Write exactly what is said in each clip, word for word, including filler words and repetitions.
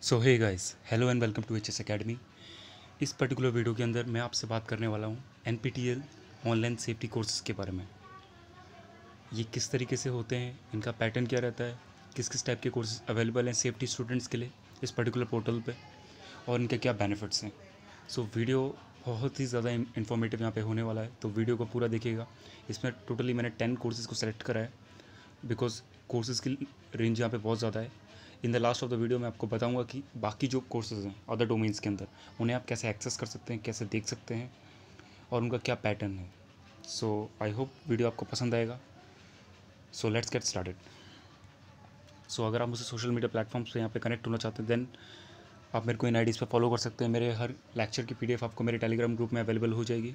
So hey guys, hello and welcome to H S academy. इस particular video के अंदर मैं आपसे बात करने वाला हूँ N P T L online safety courses के बारे में। ये किस तरीके से होते हैं, इनका पैटर्न क्या रहता है, किस किस टाइप के कोर्सेज अवेलेबल हैं सेफ्टी स्टूडेंट्स के लिए इस पर्टिकुलर पोर्टल पे, और इनके क्या बेनिफिट्स हैं। सो वीडियो बहुत ही ज़्यादा इन्फॉर्मेटिव यहाँ पे होने वाला है, तो वीडियो को पूरा देखिएगा। इसमें टोटली मैंने टेन कोर्सेज़ को सेलेक्ट करा है बिकॉज कोर्सेज़ की रेंज यहाँ पे बहुत ज़्यादा है। In the last of the video मैं आपको बताऊंगा कि बाकी जो कोर्सेज़ हैं अदर डोमेन्स के अंदर उन्हें आप कैसे एक्सेस कर सकते हैं, कैसे देख सकते हैं और उनका क्या पैटर्न है। सो आई होप वीडियो आपको पसंद आएगा। So let's get started. So अगर आप मुझसे सोशल मीडिया प्लेटफॉर्म्स पे यहाँ पे कनेक्ट होना चाहते हैं देन आप मेरे को इन आईडीज़ पे फॉलो कर सकते हैं। मेरे हर लेक्चर की पीडीएफ आपको मेरे टेलीग्राम ग्रुप में अवेलेबल हो जाएगी।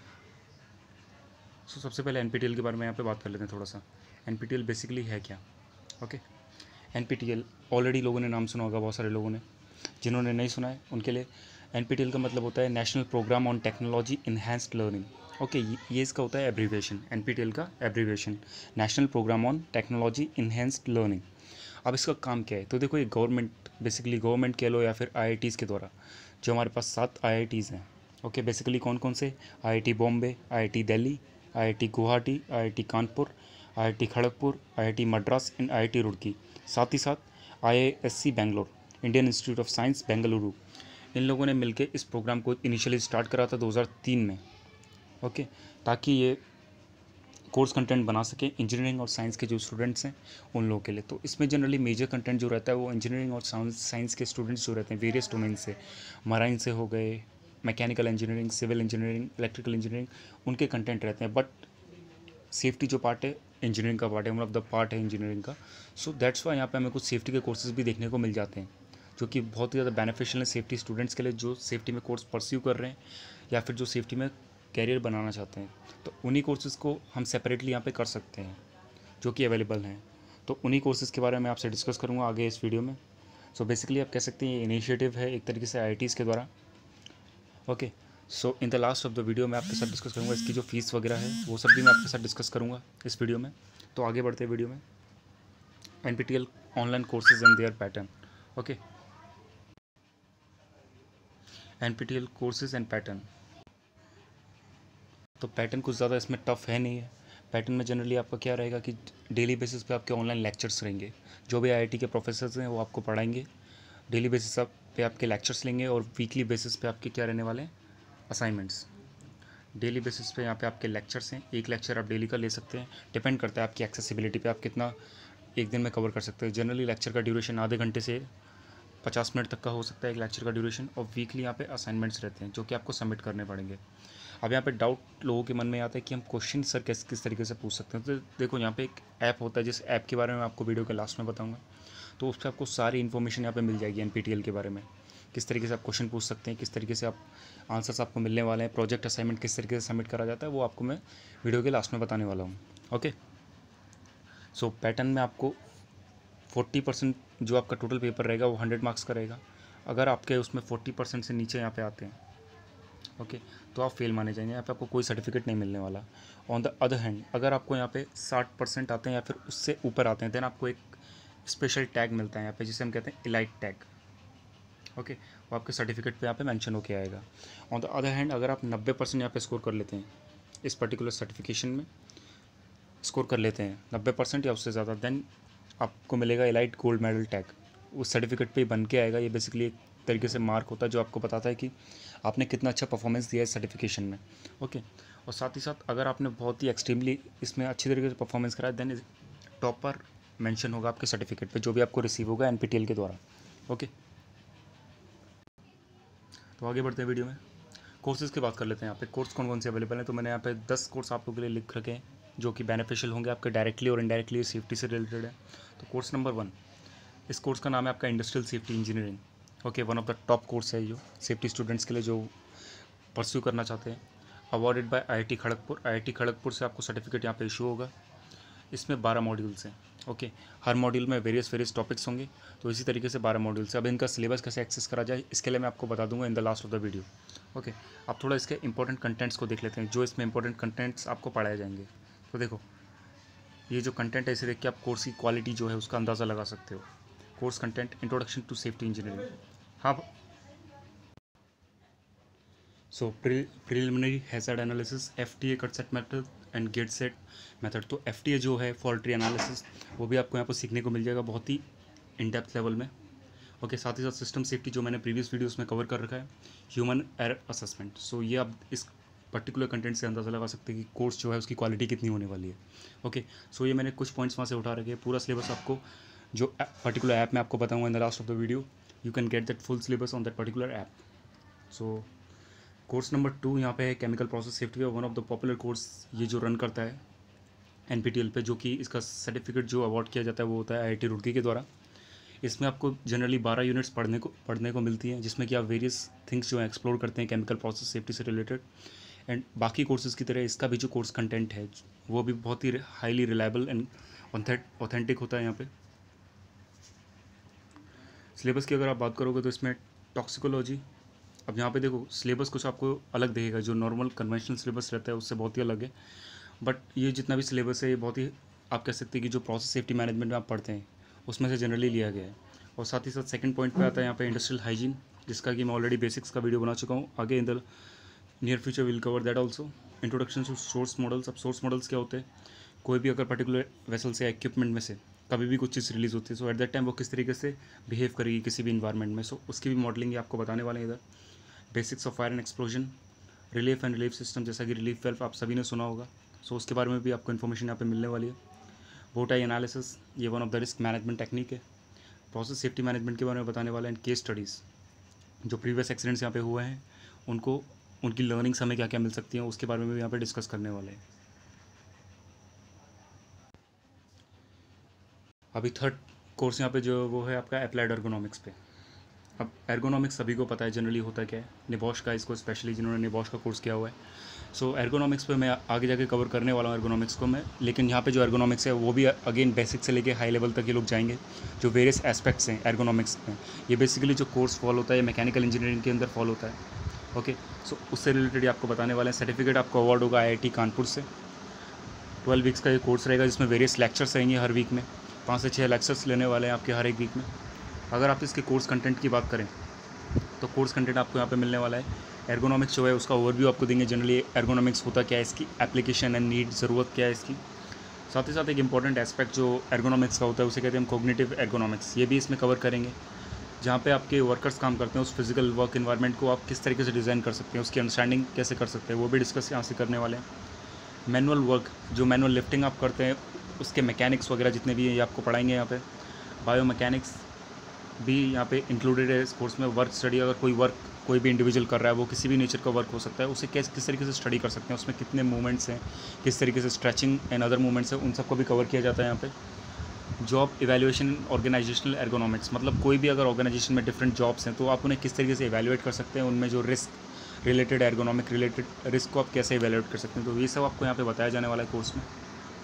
सो so, सबसे पहले एन पी टी एल के बारे में यहाँ पे बात कर लेते हैं थोड़ा सा। N P T L basically है क्या? Okay, N P T L already लोगों ने नाम सुना होगा, बहुत सारे लोगों ने। जिन्होंने नहीं सुना है उनके लिए एन पी टी एल का मतलब होता है national program on technology enhanced learning. Okay, ये इसका होता है abbreviation, N P T L का abbreviation national program on technology enhanced learning. अब इसका काम क्या है? तो देखो, ये गवर्नमेंट, बेसिकली गवर्नमेंट कह लो या फिर आई आई टीज़ के द्वारा, जो हमारे पास सात आई आई टीज़ हैं। ओके, बेसिकली कौन कौन से? I I T Bombay, I I T Delhi, I I T Guwahati, I I T Kanpur, I I T Kharagpur, I I T Madras and I I T Roorkee. साथ ही साथ I I S C Bangalore, Indian institute of science Bengaluru. इन लोगों ने मिलकर इस प्रोग्राम को initially start करा था दो हज़ार तीन में। ओके, ताकि ये कोर्स कंटेंट बना सके इंजीनियरिंग और साइंस के जो स्टूडेंट्स हैं उन लोगों के लिए। तो इसमें जनरली मेजर कंटेंट जो रहता है वो इंजीनियरिंग और साइंस के स्टूडेंट्स जो रहते हैं वेरियस डोमेन से, मराइन से हो गए, mechanical engineering, civil engineering, electrical engineering, उनके कंटेंट रहते हैं। बट सेफ्टी जो पार्ट है इंजीनियरिंग का पार्ट है, वन ऑफ द पार्ट है इंजीनियरिंग का। सो दैट्स वाई यहाँ पे हमें कुछ सेफ्टी के कोर्सेज भी देखने को मिल जाते हैं जो कि बहुत ही ज़्यादा बेनिफिशियल है सेफ्टी स्टूडेंट्स के लिए, जो सेफ्टी में कोर्स परस्यू कर रहे हैं या फिर जो सेफ्टी में कैरियर बनाना चाहते हैं। तो उन्हीं कोर्सेज़ को हम सेपरेटली यहाँ पे कर सकते हैं जो कि अवेलेबल हैं। तो उन्हीं कोर्सेज़ के बारे में आपसे डिस्कस करूँगा आगे इस वीडियो में। सो बेसिकली आप कह सकते हैं ये इनिशिएटिव है एक तरीके से आई आई टीज़ के द्वारा। Okay, so in the last of the video मैं आपके साथ डिस्कस करूँगा इसकी जो फीस वगैरह है वो सब भी मैं आपके साथ डिस्कस करूँगा इस वीडियो में। तो आगे बढ़ते हैं वीडियो में। N P T L online courses and their pattern. Okay, N P T L courses and pattern. तो पैटर्न कुछ ज़्यादा इसमें टफ है नहीं है। पैटर्न में जनरली आपका क्या रहेगा कि डेली बेसिस पे आपके ऑनलाइन लेक्चर्स रहेंगे। जो भी आई आई टी के प्रोफेसर्स हैं वो आपको पढ़ाएंगे, डेली बेसिस आप पे आपके लेक्चर्स लेंगे, और वीकली बेसिस पे आपके क्या रहने वाले हैं? असाइनमेंट्स। डेली बेसिस पे यहाँ पे आपके लेक्चर्स हैं, एक लेक्चर आप डेली का ले सकते हैं। डिपेंड करता है आपकी एक्सेसिबिलिटी पे, आप कितना एक दिन में कवर कर सकते हैं। जनरली लेक्चर का ड्यूरेशन आधे घंटे से पचास मिनट तक का हो सकता है एक लेक्चर का ड्यूरेशन। और वीकली यहाँ पे असाइनमेंट्स रहते हैं जो कि आपको सबमिट करने पड़ेंगे। अब यहाँ पे डाउट लोगों के मन में आता है कि हम क्वेश्चन सर किस किस तरीके से पूछ सकते हैं। तो देखो, यहाँ पे एक ऐप होता है, जिस ऐप के बारे में आपको वीडियो के लास्ट में बताऊँगा। तो उस पर आपको सारी इन्फॉर्मेशन यहाँ पे मिल जाएगी एन पी टी एल के बारे में, किस तरीके से आप क्वेश्चन पूछ सकते हैं, किस तरीके से आप आंसर्स आपको मिलने वाले हैं, प्रोजेक्ट असाइनमेंट किस तरीके से सबमिट करा जाता है, वो आपको मैं वीडियो के लास्ट में बताने वाला हूँ। ओके, सो पैटर्न में आपको फोर्टी परसेंट जो आपका टोटल पेपर रहेगा वो हंड्रेड मार्क्स का रहेगा। अगर आपके उसमें फोर्टी परसेंट से नीचे यहाँ पे आते हैं ओके okay, तो आप फेल माने जाएंगे, यहाँ पे आपको कोई सर्टिफिकेट नहीं मिलने वाला। ऑन द अदर हैंड अगर आपको यहाँ पे साठ परसेंट आते हैं या फिर उससे ऊपर आते हैं देन आपको एक स्पेशल टैग मिलता है यहाँ पे, जिसे हम कहते हैं इलाइट टैग। ओके, वो आपके सर्टिफिकेट पे यहाँ पे मेंशन होके आएगा। ऑन द अदर हैंड अगर आप नब्बे परसेंट यहाँ पे स्कोर कर लेते हैं, इस पर्टिकुलर सर्टिफिकेशन में स्कोर कर लेते हैं नब्बे परसेंट या उससे ज़्यादा, देन आपको मिलेगा इलाइट गोल्ड मेडल टैग। उस सर्टिफिकेट पे बन के आएगा। ये बेसिकली एक तरीके से मार्क होता है जो आपको बताता है कि आपने कितना अच्छा परफॉर्मेंस दिया है सर्टिफिकेशन में। ओके, और साथ ही साथ अगर आपने बहुत ही एक्सट्रीमली इसमें अच्छी तरीके से परफॉर्मेंस कराया देन टॉपर मेंशन होगा आपके सर्टिफिकेट पे, जो भी आपको रिसीव होगा एन पी टी एल के द्वारा। ओके, तो आगे बढ़ते हैं वीडियो में। कोर्सेज की बात कर लेते हैं। यहाँ पे कोर्स कौन कौन से अवेलेबल हैं। तो मैंने यहाँ पे दस कोर्स आप लोगों के लिए लिख रखे हैं जो कि बेनिफिशियल होंगे आपके डायरेक्टली और इनडायरेक्टली सेफ्टी से रिलेटेड है। तो कोर्स नंबर वन, इस कोर्स का नाम है आपका industrial safety engineering. Okay, one of the top course है जो सेफ्टी स्टूडेंट्स के लिए जो परस्यू करना चाहते हैं। Awarded by I I T Kharagpur. I I T Kharagpur से आपको सर्टिफिकेट यहाँ पे इशू होगा। इसमें बारह मॉड्यूल्स हैं। ओके, हर मॉड्यूल में वेरियस वेरियस टॉपिक्स होंगे। तो इसी तरीके से बारह मॉड्यूल्स। अब इनका सिलेबस कैसे एक्सेस करा जाए इसके लिए मैं आपको बता दूंगा in the last of the video. Okay, आप थोड़ा इसके इंपॉर्टेंट कंटेंट्स को देख लेते हैं, जो इसमें इंपॉर्टेंट कंटेंट्स आपको पढ़ाए जाएंगे। तो देखो, ये जो कंटेंट है इसे देख के आप कोर्स की क्वालिटी जो है उसका अंदाज़ा लगा सकते हो। Course content introduction to safety engineering. हाँ, so preliminary hazard analysis, F T A cut set method and gate set method. तो एफ टी ए जो है फॉल्ट ट्री एनालिसिस, वो भी आपको यहाँ पर सीखने को मिल जाएगा बहुत ही इन डेप्थ लेवल में। ओके, साथ ही साथ सिस्टम सेफ्टी जो मैंने प्रीवियस वीडियोस में कवर कर रखा है, ह्यूमन एरर असेसमेंट। सो ये आप इस पर्टिकुलर कंटेंट से अंदाज़ा लगा सकते हैं कि कोर्स जो है उसकी क्वालिटी कितनी होने वाली है। ओके, सो ये मैंने कुछ पॉइंट्स वहाँ से उठा रखे हैं। पूरा सिलेबस आपको जो पर्टिकुलर ऐप में आपको बताऊँगा in the last of the video, you can get that full syllabus on that particular app. So course number two यहाँ पे है chemical process safety, one of the popular course ये जो रन करता है एन पी टी एल पे, जो कि इसका सर्टिफिकेट जो अवार्ड किया जाता है वो होता है आई आई टी रुड़की के द्वारा। इसमें आपको जनरली बारह यूनिट्स पढ़ने को पढ़ने को मिलती हैं, जिसमें कि आप वेरियस थिंग्स जो है एक्सप्लोर करते हैं केमिकल प्रोसेस सेफ्टी से रिलेटेड। एंड बाकी कोर्सेज़ की तरह इसका भी जो कोर्स कंटेंट है वो भी बहुत ही हाईली रिलायबल एंड ऑथेंटिक होता है। यहाँ पे सिलेबस की अगर आप बात करोगे तो इसमें टॉक्सिकोलॉजी, अब यहाँ पे देखो सिलेबस कुछ आपको अलग दिखेगा, जो नॉर्मल कन्वेंशनल सिलेबस रहता है उससे बहुत ही अलग है। बट ये जितना भी सिलेबस है ये बहुत ही, आप कह सकते हैं कि जो प्रोसेस सेफ्टी मैनेजमेंट में आप पढ़ते हैं उसमें से जनरली लिया गया है। और साथ ही साथ सेकंड पॉइंट पे आता है यहाँ पे इंडस्ट्रियल हाइजीन, जिसका कि मैं ऑलरेडी बेसिक्स का वीडियो बना चुका हूँ। आगे in the near future will cover that also. Introduction to source models, अब सोर्स मॉडल्स क्या होते हैं, कोई भी अगर पर्टिकुलर वेसल से इक्विपमेंट में से कभी भी कुछ चीज़ रिलीज़ होती है, सो एट दैट टाइम वो किस तरीके से बिहेव करेगी किसी भी इन्वायरमेंट में, सो उसकी भी मॉडलिंग आपको बताने वाले हैं इधर। Basics of fire and explosion, relief and relief system, जैसा कि रिलीफ वेल्व आप सभी ने सुना होगा, सो उसके बारे में भी आपको इन्फॉर्मेशन यहाँ पे मिलने वाली है। बोटाई एनालिसिस, ये one of the risk management technique है। प्रोसेस सेफ्टी मैनेजमेंट के बारे में बताने वाले हैं। केस स्टडीज़, जो प्रीवियस एक्सीडेंट्स यहाँ पे हुए हैं उनको, उनकी लर्निंग्स हमें क्या क्या मिल सकती हैं उसके बारे में भी यहाँ पे डिस्कस करने वाले हैं। अभी थर्ड कोर्स यहाँ पे जो वो है आपका अप्लाइड एर्गोनॉमिक्स पे। अब एर्गोनॉमिक्स सभी को पता है जनरली होता क्या है, निबॉश का इसको स्पेशली जिन्होंने निबॉश का कोर्स किया हुआ है। सो एर्गोनॉमिक्स पे मैं आगे जाके कवर करने वाला हूँ एर्गोनॉमिक्स को मैं, लेकिन यहाँ पे जो एर्गोनॉमिक्स है वो भी अगेन बेसिक से लेके हाई लेवल तक ये लोग जाएंगे। जो वेरियस एस्पेक्ट्स हैं एर्गोनॉमिक्स में, ये बेसिकली जो कोर्स फॉलो होता है मैकेनिकल इंजीनियरिंग के अंदर फॉलो होता है। ओके, सो उससे रिलेटेड आपको बताने वाले हैं। सर्टिफिकेट आपको अवार्ड होगा आई आई टी कानपुर से। ट्वेल्व वीक्स का ये कोर्स रहेगा, जिसमें वेरियस लेक्चर्स रहेंगे हर वीक में, पाँच से छः लेक्चर्स लेने वाले हैं आपके हर एक वीक में। अगर आप इसके कोर्स कंटेंट की बात करें तो कोर्स कंटेंट आपको यहाँ पे मिलने वाला है। एर्गोनॉमिक्स जो है उसका ओवरव्यू आपको देंगे, जनरली एर्गोनॉमिक्स होता क्या है, इसकी एप्लीकेशन एंड नीड, ज़रूरत क्या है इसकी। साथ ही साथ एक इंपॉर्टेंट एस्पेक्ट जो एर्गोनॉमिक्स का होता है उसे कहते हैं हम कॉग्निटिव एर्गोनॉमिक्स, ये भी इसमें कवर करेंगे, जहाँ पे आपके वर्कर्स काम करते हैं उस फिजिकल वर्क इन्वायरमेंट को आप किस तरीके से डिज़ाइन कर सकते हैं, उसकी अंडरस्टैंडिंग कैसे कर सकते हैं, वो भी डिस्कस यहाँ से करने वाले हैं। मैनुअल वर्क, जो मैनुअल लिफ्टिंग आप करते हैं उसके मैकेनिक्स वगैरह जितने भी हैं ये आपको पढ़ाएंगे यहाँ पे। बायो मैकेनिक्स भी यहाँ पे इंक्लूडेड है इस कोर्स में। वर्क स्टडी, अगर कोई वर्क कोई भी इंडिविजुअल कर रहा है, वो किसी भी नेचर का वर्क हो सकता है, उसे किस किस तरीके से स्टडी कर सकते हैं, उसमें कितने मूवमेंट्स हैं, किस तरीके से स्ट्रेचिंग एंड अदर मूवमेंट्स हैं, उन सबको भी कवर किया जाता है यहाँ पे। जॉब इवैल्यूएशन, ऑर्गेनाइजेशनल एर्गोनॉमिक्स, मतलब कोई भी अगर ऑर्गेनाइजेशन में डिफरेंट जॉब्स हैं तो आप उन्हें किस तरीके से इवैल्यूएट कर सकते हैं, उनमें जो risk related ergonomic related risk को आप कैसे इवैल्यूएट कर सकते हैं, तो ये सब आपको यहाँ पे बताया जाने वाला है कोर्स में।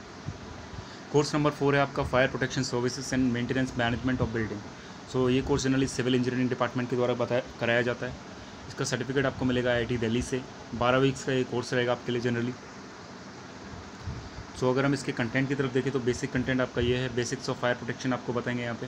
कोर्स नंबर फोर है आपका fire protection services and maintenance management of building. So ये course generally civil engineering department के द्वारा बताया कराया जाता है। इसका सर्टिफिकेट आपको मिलेगा आई आई टी दिल्ली से। बारह वीक्स का ये कोर्स रहेगा आपके लिए जनरली। सो so, अगर हम इसके कंटेंट की तरफ देखें तो बेसिक कंटेंट आपका ये है। बेसिक्स ऑफ फायर प्रोटेक्शन आपको बताएंगे यहाँ पे।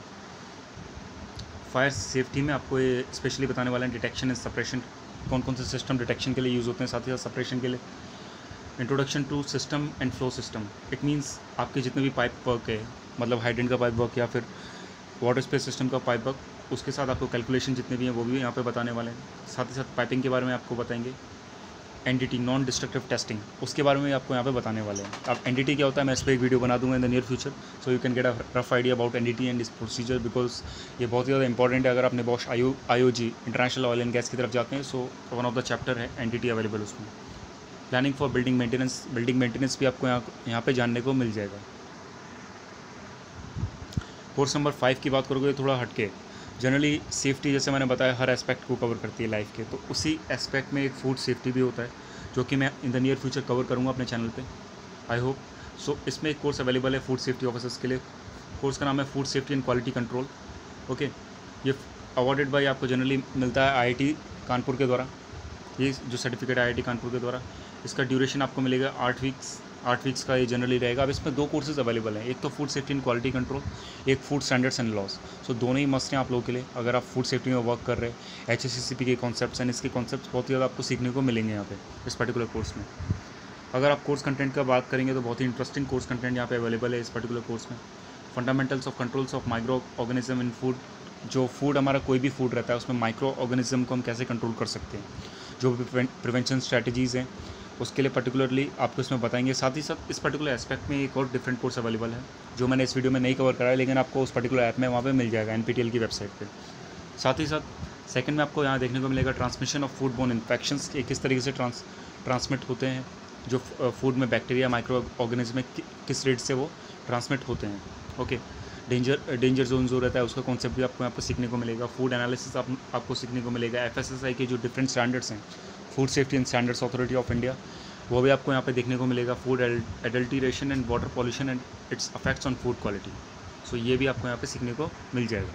फायर सेफ्टी में आपको ये स्पेशली बताने वाले हैं डिटेक्शन एंड सप्रेशन, कौन कौन से सिस्टम डिटेक्शन के लिए यूज़ होते हैं, साथ ही साथ सप्रेशन के लिए। Introduction to system and flow system, it means आपके जितने भी पाइप वर्क है, मतलब हाइड्रेंट का पाइप वर्क या फिर वाटर स्पेस सिस्टम का पाइप वर्क, उसके साथ आपको कैलकुलेशन जितने भी हैं वो भी यहाँ पे बताने वाले हैं। साथ ही साथ पाइपिंग के बारे में आपको बताएंगे। N D T, non destructive testing, उसके बारे में आपको यहाँ पे बताने वाले हैं। अब एन डी टी क्या होता है मैं इस पर एक वीडियो बना दूंगा in the near future, so you can get a rough idea about N D T and इस प्रोसीजर, बिकॉज ये बहुत ही ज़्यादा इंपॉर्टेंट है। अगर आपने Bosch I O G international oil and gas की तरफ जाते हैं, so one of the chapter है एन डी टी अवेलेबल उसमें। Planning for building maintenance, building maintenance भी आपको यहाँ यहाँ पे जानने को मिल जाएगा। कोर्स नंबर फाइव की बात करोगे थोड़ा हटके, जनरली सेफ्टी जैसे मैंने बताया हर एस्पेक्ट को कवर करती है लाइफ के, तो उसी एस्पेक्ट में एक फूड सेफ्टी भी होता है, जो कि मैं in the near future cover करूँगा अपने चैनल पे, आई होप सो। इसमें एक कोर्स अवेलेबल है फूड सेफ्टी ऑफिसर्स के लिए। कोर्स का नाम है food safety and quality control. Okay, ये अवॉर्डेड बाय आपको जनरली मिलता है आई आई टी कानपुर के द्वारा, ये जो सर्टिफिकेट है आई आई टी कानपुर के द्वारा। इसका ड्यूरेशन आपको मिलेगा आठ वीक्स आठ वीक्स का ये जनरली रहेगा। अब इसमें दो कोर्सेज अवेलेबल हैं, एक तो food safety and quality control, एक फूड स्टैंडर्ड्स एंड लॉस। सो दोनों ही मस्ट हैं आप लोगों के लिए अगर आप फूड सेफ्टी में वर्क कर रहे हैं। H S C C P के कॉन्सेप्ट्स एंड इसके कॉन्सेप्ट्स बहुत ही ज़्यादा आपको सीखने को मिलेंगे यहाँ पे इस पर्टिकुलर कोर्स में। अगर आप कोर्स कंटेंट का बात करेंगे तो बहुत ही इंटरेस्टिंग कोर्स कंटेंट यहाँ पे अवेलेबल है इस पर्टिकुलर कोर्स में। Fundamentals of controls of micro organism in food, जो फूड हमारा कोई भी फूड रहता है उसमें माइक्रो ऑर्गेनिज्म को हम कैसे कंट्रोल कर सकते हैं, जो भी प्रिवेंशन स्ट्रैटेजीज़ हैं उसके लिए पर्टिकुलरली आपको इसमें बताएंगे। साथ ही साथ इस पर्टिकुलर एस्पेक्ट में एक और डिफरेंट कोर्स अवेलेबल है जो मैंने इस वीडियो में नहीं कवर करा है, लेकिन आपको उस पर्टिकुलर ऐप में वहाँ पे मिल जाएगा, एन पी टी एल की वेबसाइट पे। साथ ही साथ सेकंड में आपको यहाँ देखने को मिलेगा transmission of food borne infections के किस तरीके से ट्रांस ट्रांसमिट होते हैं, जो फूड में बैक्टीरिया माइक्रो ऑर्गेनिज्म में कि, किस रेट से वो ट्रांसमिट होते हैं। ओके, डेंजर डेंजर जोन जो रहता है उसका कॉन्सेप्ट भी आपको यहाँ पर सीखने को मिलेगा। फूड एनालिसिस आप, आपको सीखने को मिलेगा। एफ एस एस आई के जो डिफरेंट स्टैंडर्ड्स हैं, food safety and standards authority of India, वो भी आपको यहाँ पे देखने को मिलेगा। Food adulteration and water pollution and its affects on food quality, so ये भी आपको यहाँ पे सीखने को मिल जाएगा।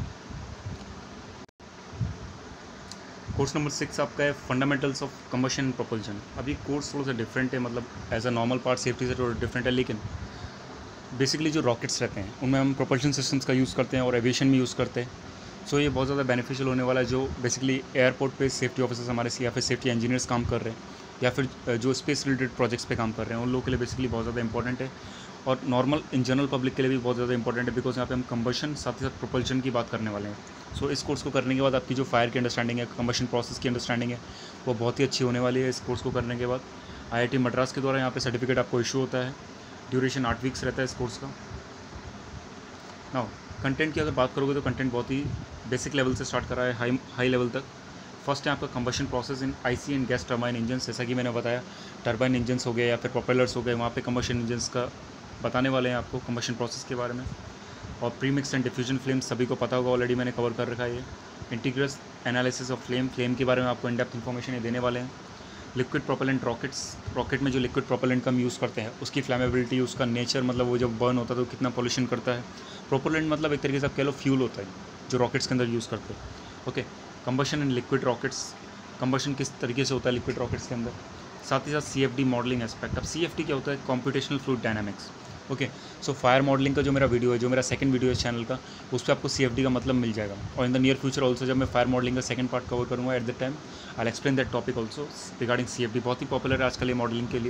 कोर्स नंबर सिक्स आपका है fundamentals of combustion and propulsion. अभी कोर्स थोड़ा सा डिफरेंट है, मतलब as a normal part safety से थोड़ा डिफरेंट है, लेकिन बेसिकली जो रॉकेट्स रहते हैं उनमें हम प्रोपल्शन सिस्टम्स का यूज़ करते हैं और एविएशन में यूज़ करते हैं। सो so, ये बहुत ज़्यादा बेनिफिशियल होने वाला है। जो बेसिकली एयरपोर्ट पे सेफ्टी ऑफिसर्स हमारे या फिर सेफ्टी इंजीनियर्स काम कर रहे हैं या फिर जो स्पेस रिलेटेड प्रोजेक्ट्स पे काम कर रहे हैं उन लोगों के लिए बेसिकली बहुत ज़्यादा इंपॉर्टेंट है, और नॉर्मल इन जनरल पब्लिक के लिए भी बहुत ज़्यादा इंपॉर्टेंट है, बिकॉज यहाँ पे हम कंबशन साथ ही साथ प्रोपल्शन की बात करने वाले हैं। सो so, इस कोर्स को करने के बाद आपकी जो फायर की अंडरस्टैंडिंग है, कंबशन प्रोसेस की अंडरस्टैंडिंग है, वो बहुत ही अच्छी होने वाली है। इस कोर्स को करने के बाद आई आई टी मद्रास के द्वारा यहाँ पे सर्टिफिकेट आपको इशू होता है। ड्यूरेशन आठ वीक्स रहता है इस कोर्स का। नाउ कंटेंट की अगर बात करोगे तो कंटेंट बहुत ही बेसिक लेवल से स्टार्ट करा है हाई हाई लेवल तक। फर्स्ट है आपका combustion process in IC and gas turbine engine. जैसा कि मैंने बताया, टर्बाइन इंजन्स हो गए या फिर प्रोपेलर्स हो गए, वहाँ पे कंबशन इंजन्स का बताने वाले हैं आपको कंबशन प्रोसेस के बारे में। और premix and diffusion flame सभी को पता होगा, ऑलरेडी मैंने कवर कर रखा है ये। इंटीग्रस एनालिसिस ऑफ फ्लेम, फ्लेम के बारे में आपको इन डेप्थ इन्फॉर्मेशन ये देने वाले हैं। लिक्विड प्रोपेलेंट रॉकेट्स, रॉकेट में जो लिक्विड प्रोपेलेंट का हम यूज़ करते हैं उसकी फ्लैमेबिलिटी, उसका नेचर, मतलब वो जब बर्न होता है तो कितना पोल्यूशन करता है। प्रोपेलेंट मतलब एक तरीके से आप कह लो फ्यूल होता है जो रॉकेट्स के अंदर यूज़ करते हैं। Okay, combustion in liquid rockets, combustion किस तरीके से होता है लिक्विड रॉकेट्स के अंदर। साथ ही साथ C F D modelling aspect. अब सी एफ डी क्या होता है? Computational fluid dynamics. Okay, so fire modelling का जो मेरा वीडियो है, जो मेरा सेकंड वीडियो है इस चैनल का, उस पर आपको सी एफ डी का मतलब मिल जाएगा। और in the near future also जब मैं फायर मॉडलिंग का सेकंड पार्ट कवर करूँगा at the time I will explain that topic also regarding C F D. बहुत ही पॉपुलर है आजकल ये मॉडलिंग के लिए।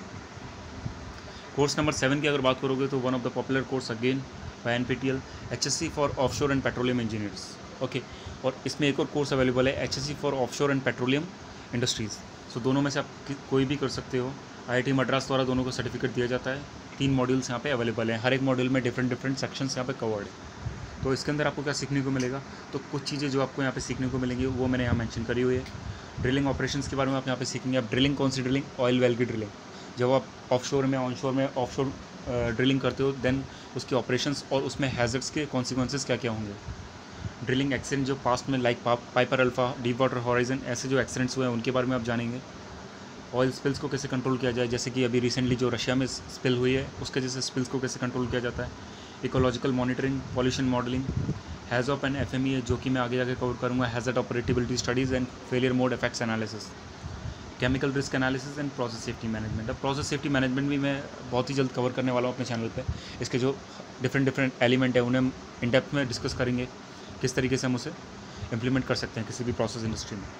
कोर्स नंबर सेवन की अगर बात करोगे तो one of the popular course again by N P T L, H S C for offshore and petroleum engineers. Okay, और इसमें एक और कोर्स अवेलेबल है H S C for offshore and petroleum industries. So दोनों में से आप कोई भी कर सकते हो। आई आई टी मद्रास द्वारा दोनों को सर्टिफिकेट दिया जाता है। तीन मॉड्यूल्स यहाँ पे अवेलेबल हैं, हर एक मॉड्यूल में डिफरेंट डिफरेंट सेक्शंस यहाँ पे कवर्ड है। तो इसके अंदर आपको क्या सीखने को मिलेगा? तो कुछ चीज़ें जो आपको यहाँ पे सीखने को मिलेंगी वो मैंने यहाँ मेंशन करी हुई है। ड्रिलिंग ऑपरेशंस के बारे में आप यहाँ पे सीखेंगे। आप ड्रिलिंग कौन सी ड्रिलिंग? ऑयल वेल की ड्रिलिंग। जब आप ऑफशोर में ऑनशोर में ऑफशोर ड्रिलिंग करते हो देन उसकी ऑपरेशंस और उसमें हैजर्ड्स के कॉन्सिक्वेंसेस क्या क्या होंगे। ड्रिलिंग एक्सीडेंट जो पास्ट में like Piper Alpha, Deepwater Horizon, ऐसे जो एक्सीडेंट्स हुए हैं उनके बारे में आप जानेंगे। ऑयल स्पिल्स को कैसे कंट्रोल किया जाए, जैसे कि अभी रिसेंटली जो रशिया में स्पिल हुई है उसके जैसे स्पिल्स को कैसे कंट्रोल किया जाता है। Ecological monitoring, pollution modelling, HAZOP and F M E है जो कि मैं आगे जाके कवर करूँगा। Hazard operability studies and failure mode effects analysis, chemical risk analysis and process safety management. अब प्रोसेस सेफ्टी मैनेजमेंट भी मैं बहुत ही जल्द कवर करने वाला हूँ अपने चैनल पे। इसके जो डिफरेंट डिफरेंट एलिमेंट है उन्हें हम इन डेप्थ में डिस्कस करेंगे, किस तरीके से हम उसे इम्प्लीमेंट कर सकते हैं किसी भी प्रोसेस इंडस्ट्री में।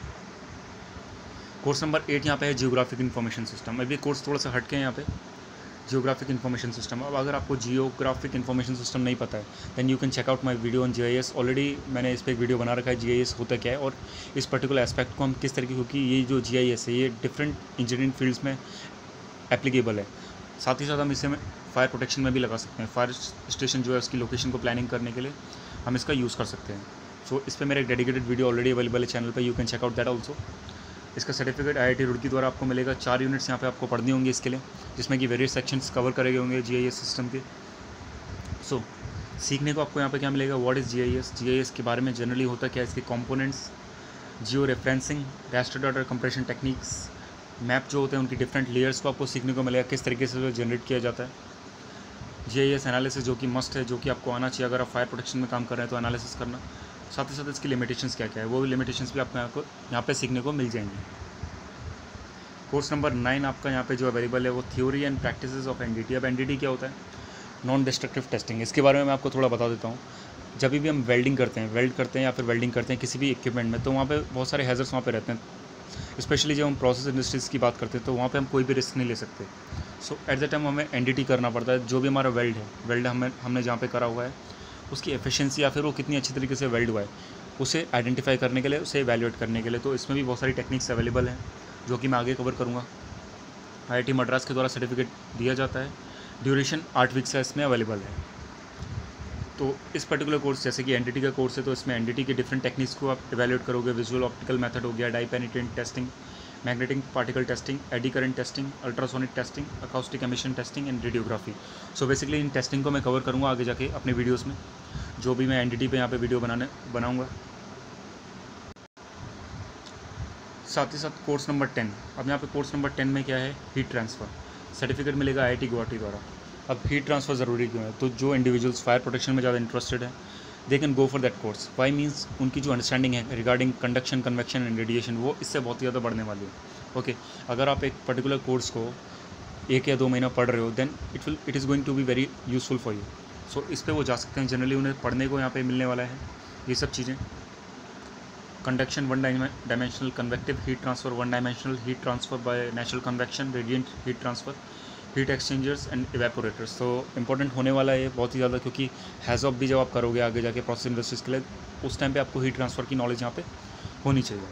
कोर्स नंबर एट यहाँ पे है जियोग्राफिक इन्फॉर्मेशन सिस्टम। अभी कोर्स थोड़ा सा हटके हैं यहाँ पे, जियोग्राफिक इन्फॉर्मेशन सिस्टम। अब अगर आपको जियोग्राफिक इन्फॉर्मेशन सिस्टम नहीं पता है then you can check out my video on G I S. Already मैंने इस पर एक वीडियो बना रखा है, जी आई एस होता क्या है और इस पर्टिकुलर एस्पेक्ट को हम किस तरीके, क्योंकि ये जो जी आई एस है ये डिफरेंट इंजीनियरिंग फील्ड्स में एप्लीकेबल है। साथ ही साथ हम इसे फायर प्रोटेक्शन में भी लगा सकते हैं। फायर स्टेशन जो है उसकी लोकेशन को प्लानिंग करने के लिए हम इसका यूज़ कर सकते हैं। सो so, इस पर मेरा एक डेडिकेटेड वीडियो ऑलरेडी अवेलेबल है चैनल पे, you can check out that also. इसका certificate I I T Roorkee द्वारा आपको मिलेगा। चार यूनिट्स यहाँ पे आपको पढ़नी होंगी इसके लिए, जिसमें कि वेरियस सेक्शंस कवर करे गए होंगे जी आई एस सिस्टम के। सो so, सीखने को आपको यहाँ पे क्या मिलेगा? What is G I S, G I S के बारे में जनरली होता क्या है, इसके components, georeferencing, raster data compression techniques, map जो होते हैं उनकी डिफरेंट लेयर्स को आपको सीखने को मिलेगा, किस तरीके से जनरेट किया जाता है। जी आई एस एनालिसिस जो कि मस्ट है, जो कि आपको आना चाहिए अगर आप फायर प्रोटेक्शन में काम कर रहे हैं तो एनालिसिस करना। साथ ही साथ इसकी लिमिटेशंस क्या क्या है, वो भी लिमिटेशंस भी आपको यहाँ पे सीखने को मिल जाएंगी। कोर्स नंबर नाइन आपका यहाँ पे जो अवेलेबल है वो theory and practices of NDT. अब एनडीटी क्या होता है? Non destructive testing. इसके बारे में मैं आपको थोड़ा बता देता हूँ। जब भी हम वेल्डिंग करते हैं वेल्ड करते हैं या फिर वेल्डिंग करते हैं किसी भी इक्विपमेंट में, तो वहाँ पे बहुत सारे हैजर्स वहाँ पे रहते हैं। स्पेशली जब हम प्रोसेस इंडस्ट्रीज़ की बात करते हैं तो वहाँ पे हम कोई भी रिस्क नहीं ले सकते। सो एट द टाइम हमें एनडीटी करना पड़ता है। जो भी हमारा वेल्ड है, वेल्ड हमें हमने जहाँ पे करा हुआ है उसकी एफिशिएंसी या फिर वो कितनी अच्छी तरीके से वेल्ड हुआ है उसे आइडेंटिफाई करने के लिए, उसे एवेल्यूएट करने के लिए। तो इसमें भी बहुत सारी टेक्निक्स अवेलेबल हैं जो कि मैं आगे कवर करूँगा। आईआईटी मद्रास के द्वारा सर्टिफिकेट दिया जाता है। ड्यूरेशन आठ वीक्स का इसमें अवेलेबल है। तो इस पर्टिकुलर कोर्स जैसे कि एनडीटी का कोर्स है तो इसमें एनडीटी के डिफरेंट टेक्निक्स को आप एवेल्यूएट करोगे। विजुअल ऑप्टिकल मेथड हो गया, dye penetrant testing, magnetic particle testing, eddy current testing, ultrasonic testing, acoustic emission testing and radiography. So basically इन टेस्टिंग को मैं कवर करूँगा आगे जाके अपने वीडियोज़ में, जो भी मैं एनडीटी पे यहाँ पे वीडियो बनाने बनाऊँगा। साथ ही साथ कोर्स नंबर टेन। अब यहाँ पे कोर्स नंबर टेन में क्या है? हीट ट्रांसफ़र सर्टिफिकेट मिलेगा आईआईटी गुवाहाटी द्वारा। अब हीट ट्रांसफ़र ज़रूरी क्यों है? तो जो इंडिविजुअल्स फायर प्रोटेक्शन में ज़्यादा इंटरेस्टेड है they can go for that course. Why means उनकी जो अंडरस्टैंडिंग है regarding conduction, convection and radiation वो इससे बहुत ही ज़्यादा बढ़ने वाली है। ओके okay, अगर आप एक पर्टिकुलर कोर्स को एक या दो महीना पढ़ रहे हो then it will it is going to be very useful for you. So इस पर वो जा सकते हैं। जनरली उन्हें पढ़ने को यहाँ पे मिलने वाला है ये सब चीज़ें। Conduction one dimensional, convective heat transfer one dimensional, heat transfer by natural convection, radiant heat transfer, heat exchangers and evaporators. तो इंपॉर्टेंट होने वाला है ये बहुत ही ज़्यादा, क्योंकि हैज़ ऑफ भी जब आप करोगे आगे जाके प्रोसेस इंडस्ट्रीज़ के लिए उस टाइम पे आपको हीट ट्रांसफ़र की नॉलेज यहाँ पे होनी चाहिए।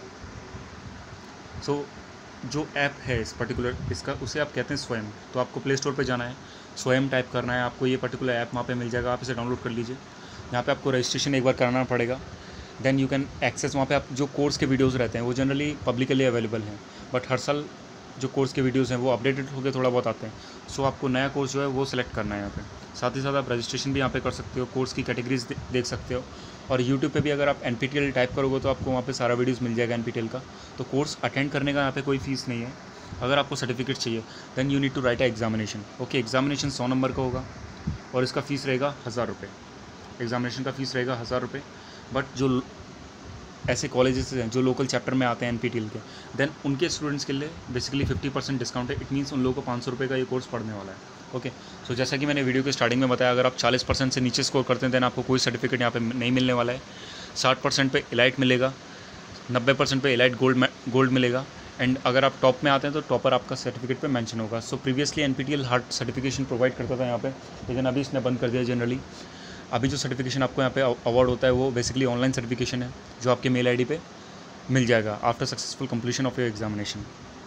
सो so, जो ऐप है इस पर्टिकुलर इसका उसे आप कहते हैं स्वयं। तो आपको प्ले स्टोर पे जाना है, स्वयं टाइप करना है, आपको ये पर्टिकुलर ऐप वहाँ पे मिल जाएगा। आप इसे डाउनलोड कर लीजिए। यहाँ पे आपको रजिस्ट्रेशन एक बार कराना पड़ेगा, देन यू कैन एक्सेस। वहाँ पे आप जो कोर्स के वीडियोज़ रहते हैं वो जनरली पब्लिकली अवेलेबल हैं, बट हर साल जो कोर्स के वीडियोज़ हैं वो अपडेटेड होकर थोड़ा बहुत आते हैं। सो so, आपको नया कोर्स जो है वो सिलेक्ट करना है यहाँ पे। साथ ही साथ आप रजिस्ट्रेशन भी यहाँ पे कर सकते हो, कोर्स की कैटेगरीज देख सकते हो। और यूट्यूब पे भी अगर आप N P T L type करोगे तो आपको वहाँ पे सारा वीडियोस मिल जाएगा एन पी टी एल का। तो कोर्स अटेंड करने का यहाँ पे कोई फीस नहीं है। अगर आपको सर्टिफिकेट चाहिए then you need to write a examination. Okay, examination सौ नंबर का होगा और इसका फ़ीस रहेगा हज़ार रुपये। एग्जामिनेशन का फ़ीस रहेगा हज़ार रुपये। बट जो ऐसे कॉलेजेस हैं जो लोकल चैप्टर में आते हैं एन पी टी एल के, देन उनके स्टूडेंट्स के लिए बेसिकली फिफ्टी परसेंट डिस्काउंट है। इट मीन्स उन लोगों को पाँच सौ रुपये का ये कोर्स पढ़ने वाला है। ओके सो so, जैसा कि मैंने वीडियो के स्टार्टिंग में बताया, अगर आप चालीस परसेंट से नीचे स्कोर करते हैं देन आपको कोई सर्टिफिकेट यहाँ पे नहीं मिलने वाला है। साठ परसेंट पे इलाइट मिलेगा, नब्बे परसेंट पे इलाइट गोल्ड गोल्ड मिलेगा, एंड अगर आप टॉप में आते हैं तो टॉपर आपका सर्टिफिकेट पे मेंशन होगा। So previously N P T L hard certification provide करता था यहाँ पे, लेकिन अभी इसने बंद कर दिया जनरली। अभी जो सर्टिफिकेशन आपको यहाँ पे अवार्ड होता है वो बेसिकली ऑनलाइन सर्टिफिकेशन है जो आपके मेल आई डी पे मिल जाएगा after successful completion of your examination.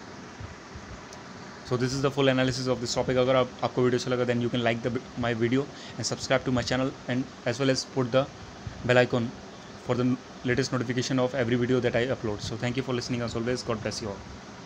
So this is the full analysis of this topic. अगर आप आपको वीडियो अच्छा लगा then you can like the my video and subscribe to my channel and as well as put the bell icon for the latest notification of every video that I upload. So thank you for listening as always. God bless you all.